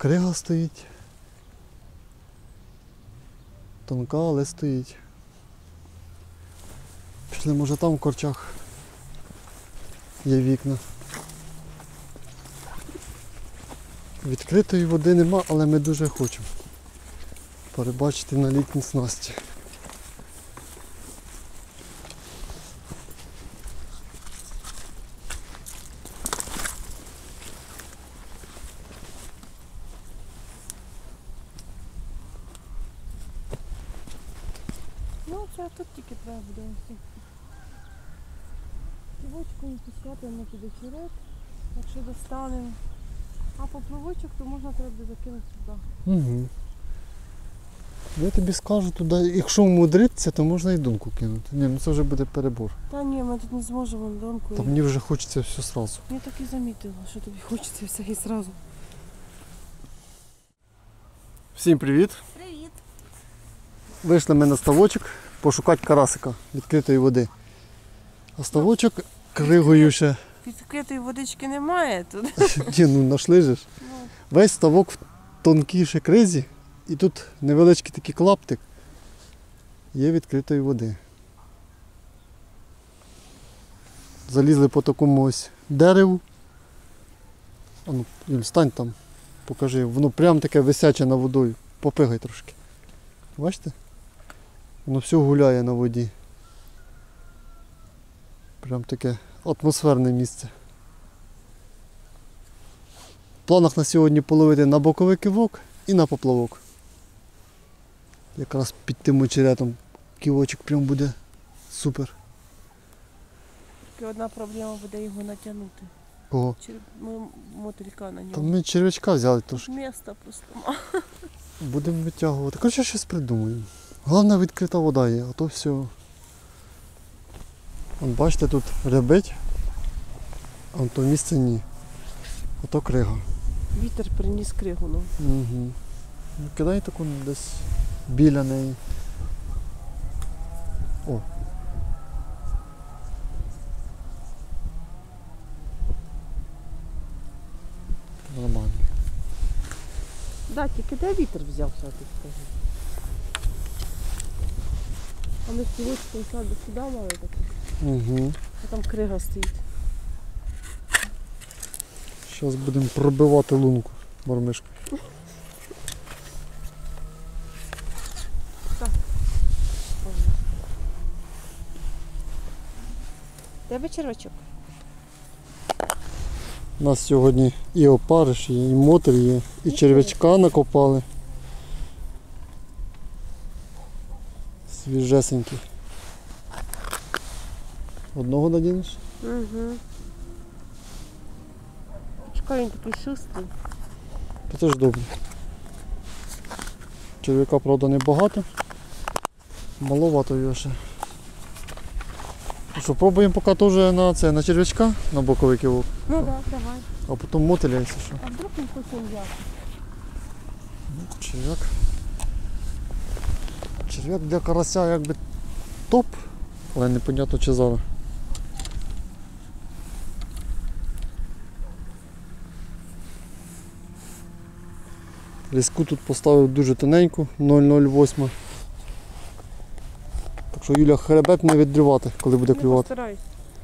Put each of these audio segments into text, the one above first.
крига стоїть. Тонка, але стоїть. Пішли, може там в корчах є вікна. Відкритої води нема, але ми дуже хочемо перебачити на літній снасті. Ну, це тут тільки треба буде ось. Плавочком підсвятуємо туди черед, якщо достанемо. А поплавочок, то можна треба закинути сюди. Угу. Я тобі скажу туди, якщо вмудритися, то можна і донку кинути. Ні, ну це вже буде перебор. Та ні, ми тут не зможемо донку. Та мені вже хочеться все одразу. Я так і замітила, що тобі хочеться все і зразу. Всім привіт! Привіт! Вийшли ми на ставочок пошукати карасика відкритої води. А ставочок кригою ще. Відкритої водички немає тут. Ні, ну знайшли же ж. Весь ставок в тонкій ще кризі. І тут невеличкий такий клаптик є відкритої води. Залізли по такому ось дереву. А ну, Юль, стань там, покажи. Воно прям таке висяче над водою. Попигай трошки. Бачите? Воно все гуляє на воді. Прям таке атмосферне місце. В планах на сьогодні половити на боковий кивок і на поплавок. Якраз під тим очеретом ківочок прям буде супер. Тільки одна проблема буде його натягнути. Кого? Мотилька на Та ньому. ми черв'ячка взяли трошки. Міста просто мало. Будемо витягувати. Коротше, щось придумаємо. Головне, відкрита вода є, а то все. Вон, бачите, тут рябить, а то місце ні. А то крига. Вітер приніс кригу. Ну. Угу. Кидай таку десь біля неї. О. Нормально. Да, тільки де вітер взявся, ти скажи. А ми співочком сюди мали таке. Угу. А там крига стоїть. Зараз будемо пробивати лунку мормишку. Тебе червячок? У нас сьогодні і опариш є, і мотор є, і черв'ячка накопали. Свіжесенький. Одного надінеш? Угу. Чекай, він такий шустрий. Це ж добре. Черв'яка, правда, небагато. Маловато його ще. Ну що, пробуємо поки теж на черв'ячка, на боковий кивок. Ну так, да, давай. А потім мотиля, якщо що. А вдруг він хоче взяти? Черв'як. Черв'як для карася якби топ, але непонятно чи зараз. Ліску тут поставив дуже тоненьку, 0,08. Так що Юля, хребет не відривати, коли буде клювати. Постараюсь.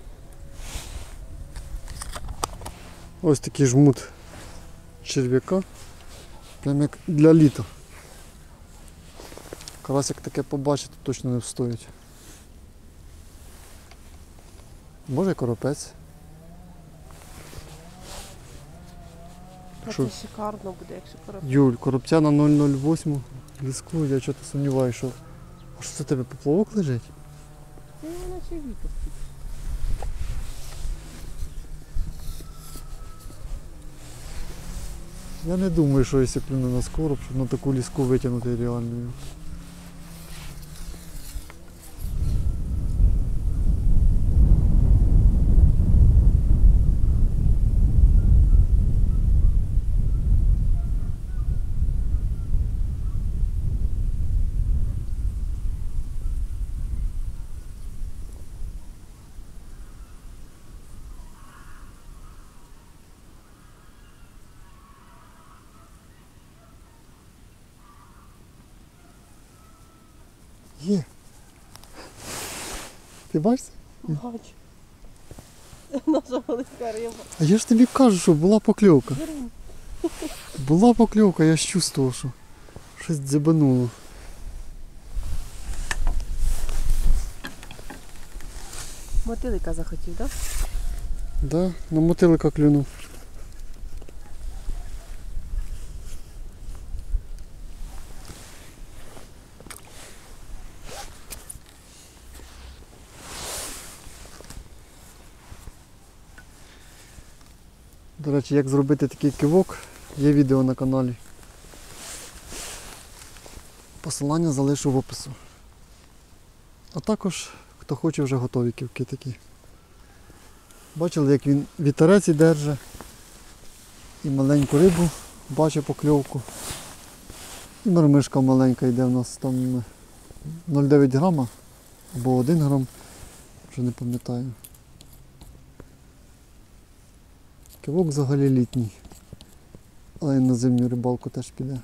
Ось такий жмут черв'яка. Прям як для літа. Карасик таке побачити точно не встоїть. Може коропець. А Що? це шикарно буде, якщо коробка. Юль, коробця на 0,08 ліску, я чого-то сумніваюся, що... А що це в тебе поплавок лежить? Це наче вітер. Я не думаю, що якщо клюне на скороб, щоб на таку ліску витягнути реальною. Є. Ти бачиш? Бачу. Наша велика риба. А я ж тобі кажу, що була покльовка. Беремо. Була покльовка, я ж чувствував, що щось дзябануло. Мотилика захотів, так? Да, на мотилика клюнув. До речі, як зробити такий кивок, є відео на каналі. Посилання залишу в опису. А також, хто хоче, вже готові кивки такі. Бачили, як він вітерець і держить. І маленьку рибу бачить покльовку. І мормишка маленька йде у нас там 0,9 грама або 1 грам, вже не пам'ятаю. Кивок взагалі літній, але і на зимню рибалку теж піде.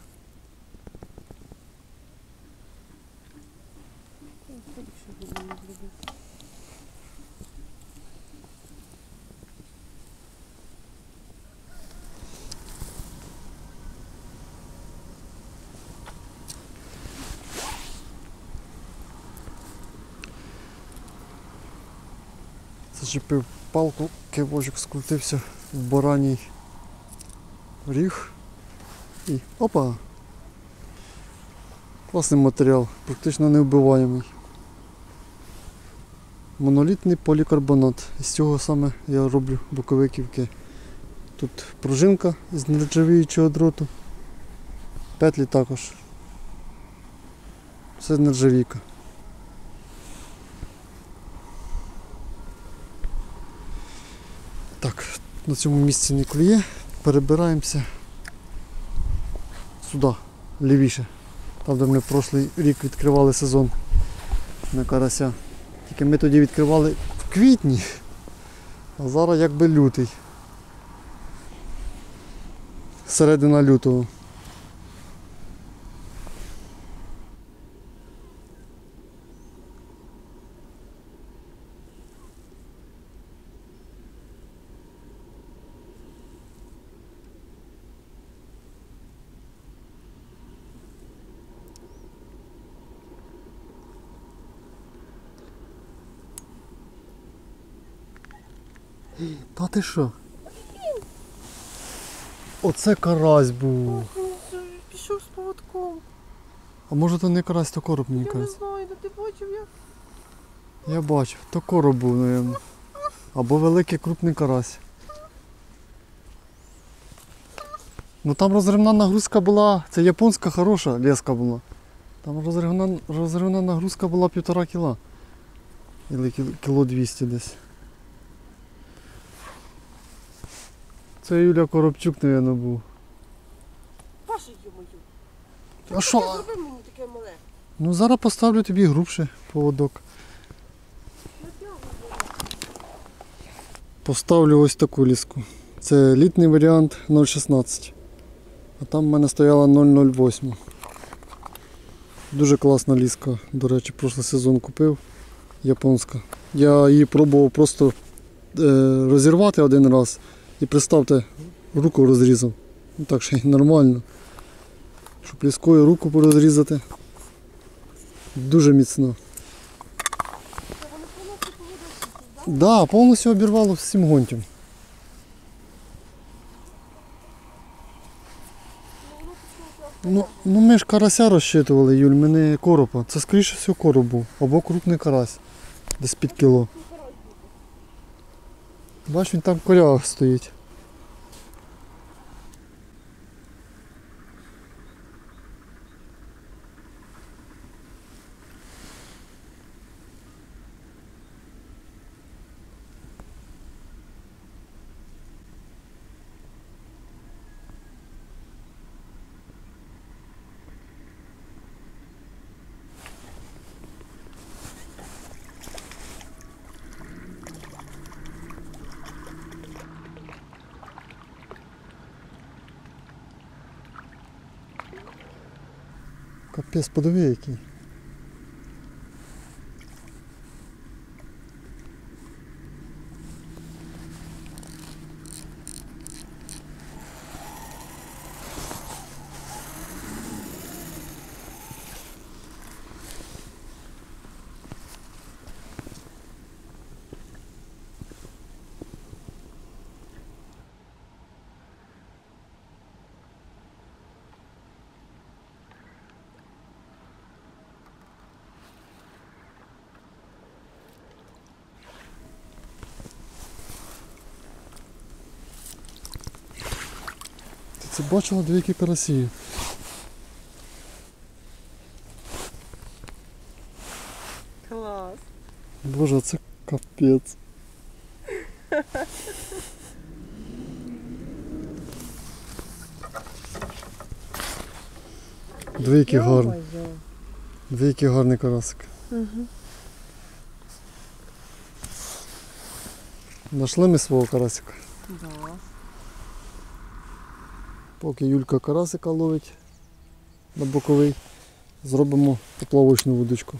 Зачепив палку, кивочок скрутився в бараній ріг і опа! Класний матеріал, практично невбиваємий. Монолітний полікарбонат. Із цього саме я роблю бокові ківки. Тут пружинка з нержавіючого дроту, петлі також. Все нержавійка. Так, на цьому місці не клює, перебираємося сюди, лівіше, там де ми в прошлий рік відкривали сезон на карася. Тільки ми тоді відкривали в квітні, а зараз якби лютий. Середина лютого. Та ти що? Оце карась був. Пішов з поводком. А може то не карась, то короб, мені Я не кажеться. знаю, де ти бачив я. Я бачу, то короб був, мабуть. Або великий крупний карась. Ну там розривна нагрузка була, це японська хороша леска була. Там розривна нагрузка була 1,5 кіла. Или кіло 200 десь. Це Юля Коробчук, мабуть, був. Паша, йо-мою. А що? Зроби мені таке мале. Ну зараз поставлю тобі грубше поводок. Поставлю ось таку ліску. Це літній варіант 0,16. А там в мене стояла 0,08. Дуже класна ліска. До речі, прошлий сезон купив. Японська. Я її пробував просто розірвати один раз. І представте, руку розрізав. Ну так що й нормально. Щоб ліскою руку порозрізати. Дуже міцно. Так, да, повністю обірвало всім гонтям. Ну ми ж карася розчитували, Юль, ми не коропа. Це скоріше всього короб був. Або крупний карась. Десь під кіло. Бач, він там в корягах стоїть. Капець, подиви який. це бачила двійки карасі. Клас. Боже, це капець. Двійки гарний. Двійки гарний карасик. Угу. Нашли ми свого карасика. Да. Поки Юлька карасика ловить на боковий, зробимо поплавочну вудочку.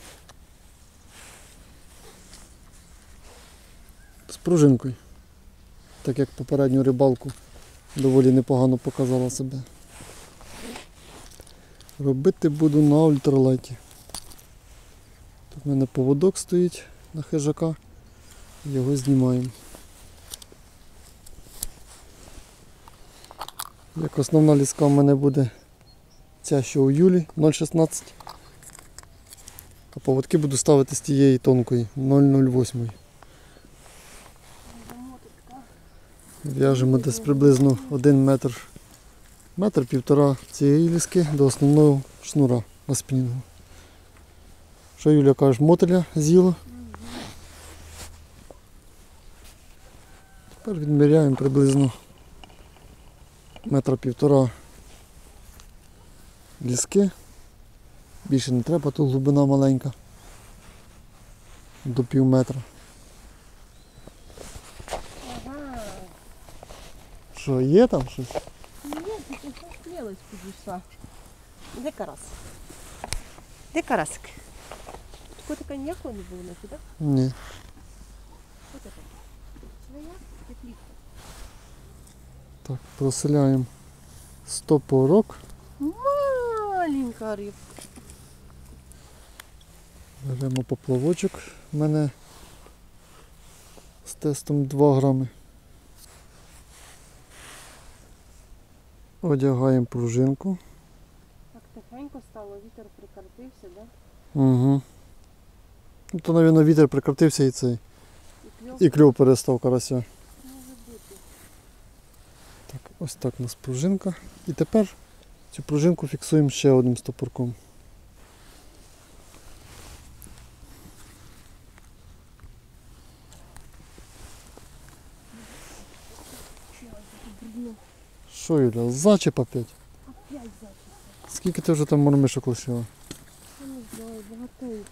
З пружинкою. Так як попередню рибалку доволі непогано показала себе. Робити буду на ультралайті. Тут в мене поводок стоїть на хижака. Його знімаємо. Як основна ліска в мене буде ця, що у Юлі 0,16. А поводки буду ставити з тієї тонкої 0,08. В'яжемо десь приблизно 1 метр, метр-півтора цієї ліски до основного шнура на спінінгу. Що Юля каже, мотиля з'їла. Тепер відміряємо приблизно метра-півтора ліски. Більше не треба, тут глибина маленька. До пів метра. Ага. Що, є там щось? Ні, тільки щось мелочь підійшла. Де карас? Де карасик? Тут котика ніякого не було на так? Ні. Що це? Своя? Теплівка. Так, проселяємо стопорок. Маленька рибка. Беремо поплавочок. У мене з тестом 2 грами. Одягаємо пружинку. Так тихенько стало, вітер прикартився, да? Угу. Ну, то, мабуть, вітер прикратився і цей. І кльов І кльов перестав карася. може бути. Так, ось так у нас пружинка. І тепер цю пружинку фіксуємо ще одним стопорком. Що, Юля, зачеп опять? Опять зачіпка. Скільки ти вже там мормишок лишила? Я не знаю, багатенько.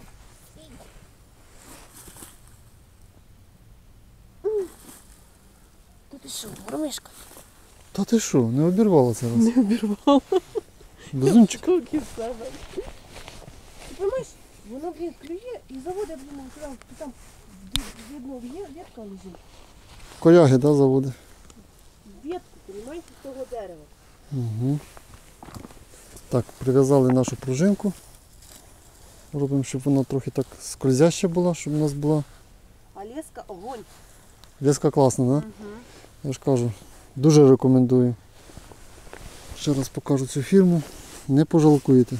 Тут і що, мормишка? Та ти що, не обірвала це раз? Не обірвала. Безумчик. Скільки саме. Ти розумієш, воно, блін, клює і заводить, блін, там видно, ветка лежить. Коряги, да, заводи? Ветку, розумієш, з того дерева. Угу. Так, прив'язали нашу пружинку. Робимо, щоб вона трохи так скользяща була, щоб у нас була. А леска огонь. Леска класна, да? Угу. Я ж кажу, дуже рекомендую. Ще раз покажу цю фірму. Не пожалкуєте.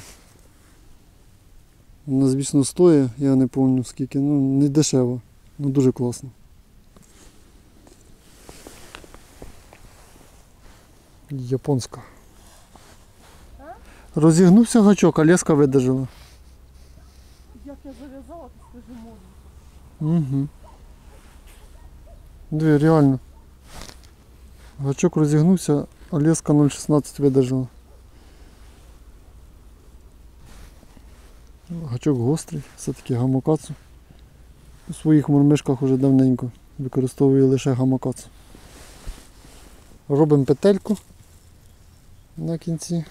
Вона, звісно, стоїть, я не пам'ятаю скільки, ну не дешево, ну дуже класно. Японська. Розігнувся гачок, а леска видержала. Як я зав'язала, то скажи можна. Угу. Дві, реально. Гачок розігнувся, а леска 0,16 видержала. Гачок гострий, все-таки гамакацу. У своїх мормишках уже давненько використовую лише гамакацу. Робимо петельку на кінці.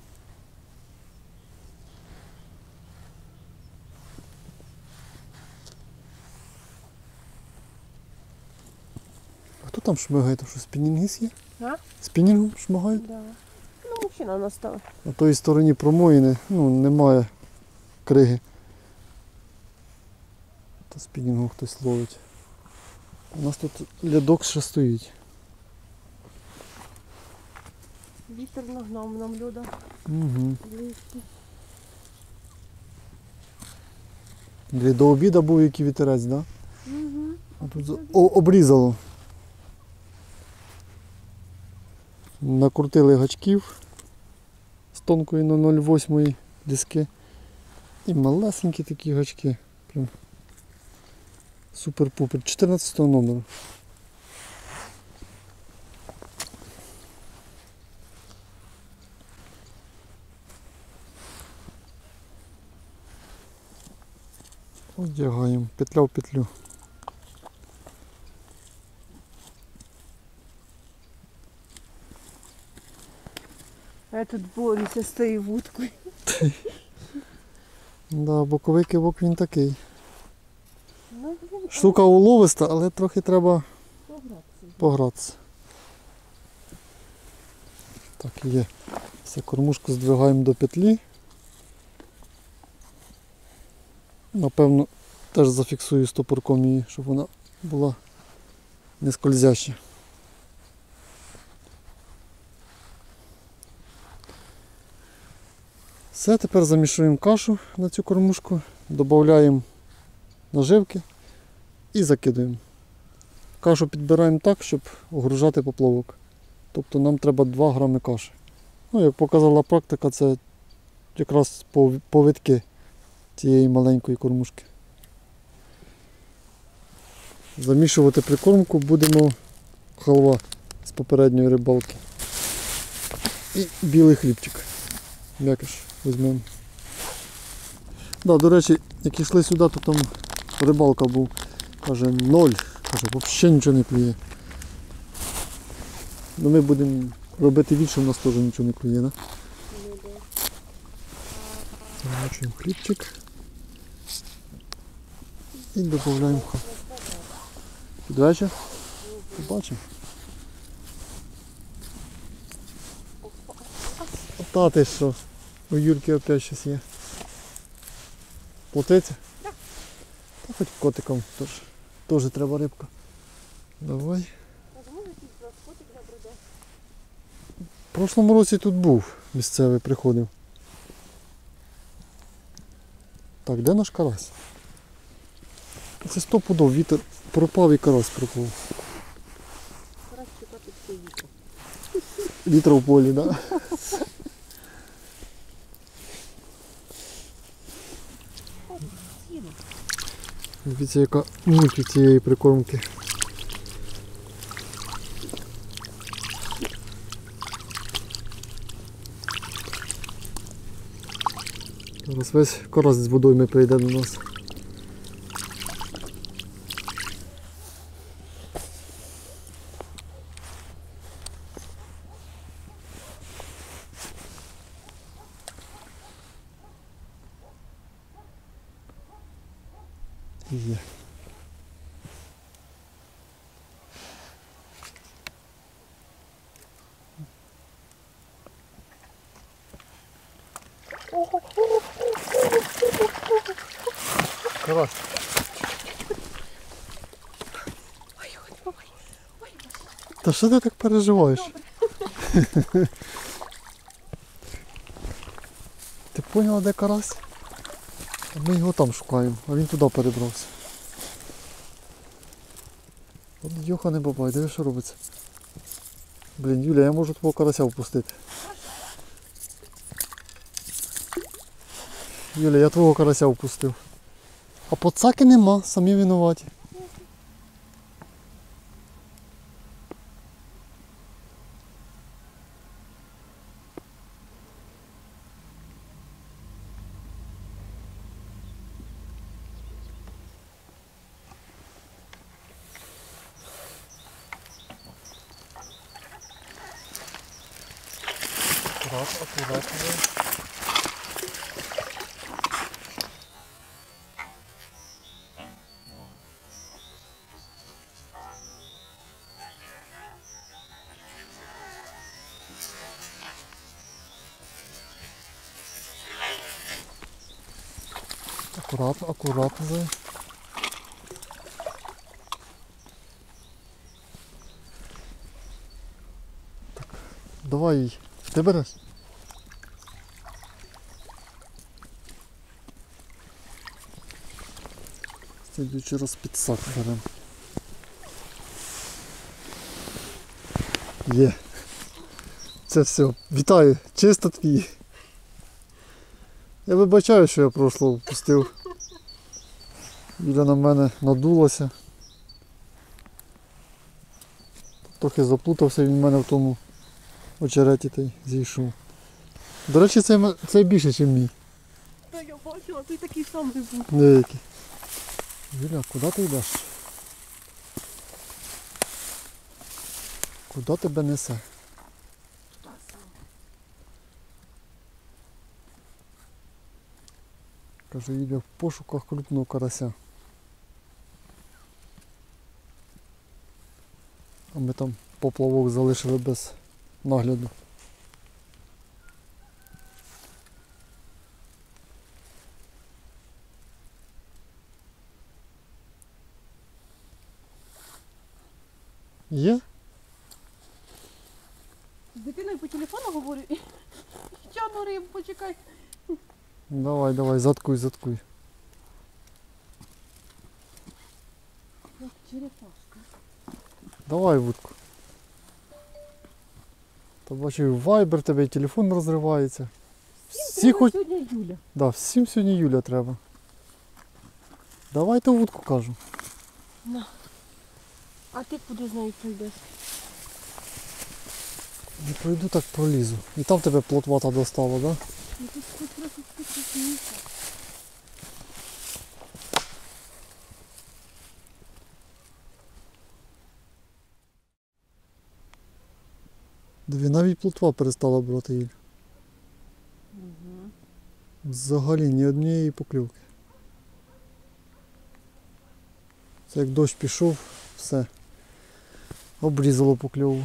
А хто там шмигає? То що спінінгіст є? А? Спінінгом шмигають? Да. Ну, мужчина настав. На той стороні промоїни, ну, немає криги. Та спінінгом хтось ловить. У нас тут лядок ще стоїть. Вітер нагнав нам льода. Угу. Близько. До обіду був який вітерець, так? Да? Угу. А тут обрізало. Накрутили гачків з тонкої на 0,8 диски. І малесенькі такі гачки. Прям супер-пупер. 14 номеру. Одягаємо петля в петлю. А я тут борюся з тією вудкою. Да, боковий кивок він такий. Ну, блін, Штука уловиста, але трохи треба погратися. погратися. Так, є. Все, кормушку здвигаємо до петлі. Напевно, теж зафіксую стопорком її, щоб вона була не скользяща. Все, тепер замішуємо кашу на цю кормушку, додаємо наживки і закидуємо. Кашу підбираємо так, щоб огружати поплавок. Тобто нам треба 2 грами каші. Ну, як показала практика, це якраз повідки цієї маленької кормушки. Замішувати прикормку будемо халва з попередньої рибалки. І білий хлібчик. М'якиш візьмемо. Да, до речі, як йшли сюди, то там рибалка був. Каже 0. Каже, взагалі нічого не клює. Ну ми будемо робити від, що в нас теж нічого не клює, да? Замочуємо хлібчик. І додаємо хліб. Під вечір? Побачимо. Та ти що? У Юльки опять щось є. Плотиться? Так. Та хоч котиком теж. Теж треба рибка. Давай. В прошлому році тут був місцевий, приходив. Так, де наш карась? Це 100 пудов, вітер пропав і карась пропав. Карась чекати стоїть. Вітер в полі, так? Да? Дивіться, яка мульті цієї прикормки. Зараз весь карась з водойми прийде до нас. Є. Карась. Та що ти так переживаєш? Ти поняла, де карась? А ми його там шукаємо, а він туди перебрався. От Йоха не бабай, диви, що робиться. Блін, Юля, я можу твого карася впустити. Юля, я твого карася впустив. А поцаки нема, самі винуваті. Аккуратно. Аккуратно, аккуратно. Зай. Так, давай їй. Ти береш? Слідуючий раз підсак беремо. Є. Оце все. Вітаю, чисто твій. Я вибачаю, що я прошлого впустив. Юля на мене надулася. Трохи заплутався він в мене в тому очереті та й зійшов. До речі, це більше, ніж мій. Та я бачила, ти такий самий був. Деякий. Юля, куди ти йдеш? Куди тебе несе? Каже, Юля в пошуках крупного карася. А ми там поплавок залишили без нагляду. Є? З дитиною по телефону говорю. Тяну рибу, почекай. Давай, давай, заткуй. Як черепашка. Давай вудку. Та бачу, вайбер тебе і телефон розривається. Всі хоч... Сьогодні Юля. Да, всім сьогодні Юля треба. Давай ту вудку, кажу. На. А ти куди з нею прийдеш? Не пройду, так пролізу. І там тебе плотвата достала, да? Ну тут хоч трохи спокійніше. Диви, навіть плотва перестала брати Юль. Угу. Взагалі ні однієї покльовки. Це як дощ пішов, все. Обрізало покльову.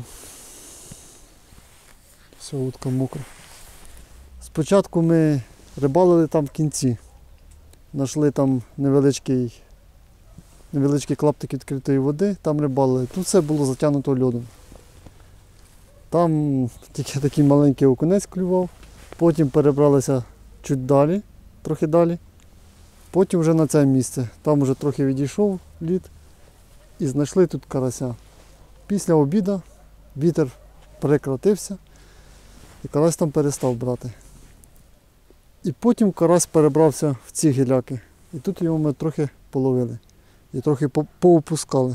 Все, вудка мокра. Спочатку ми рибалили там в кінці. Знайшли там невеличкий клаптик відкритої води, там рибалили. Тут все було затягнуто льодом. Там тільки такий маленький окунець клював. Потім перебралися чуть далі, трохи далі. Потім вже на це місце. Там вже трохи відійшов лід і знайшли тут карася. Після обіду вітер прекратився і карась там перестав брати. І потім карась перебрався в ці гіляки. І тут його ми трохи половили. І трохи поопускали.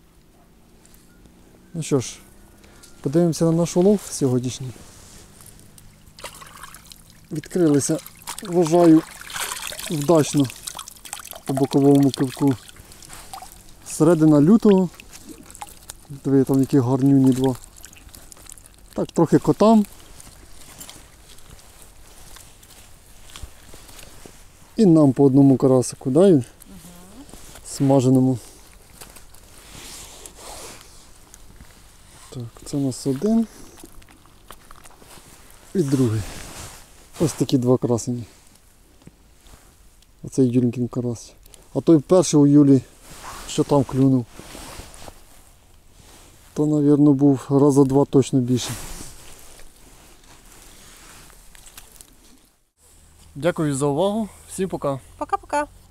Ну що ж, подивимося на наш улов сьогоднішній. Відкрилися, вважаю, вдачно по боковому кивку. Середина лютого. Диви, там які гарнюні два. Так, трохи котам. І нам по одному карасику, да, Юль? Смаженому. Так, це у нас один. І другий. Ось такі два красені. Оцей Юлькін карась. А той перший у Юлі, що там клюнув. То, мабуть, був раза два точно більше. Дякую за увагу. Всім пока. Пока-пока.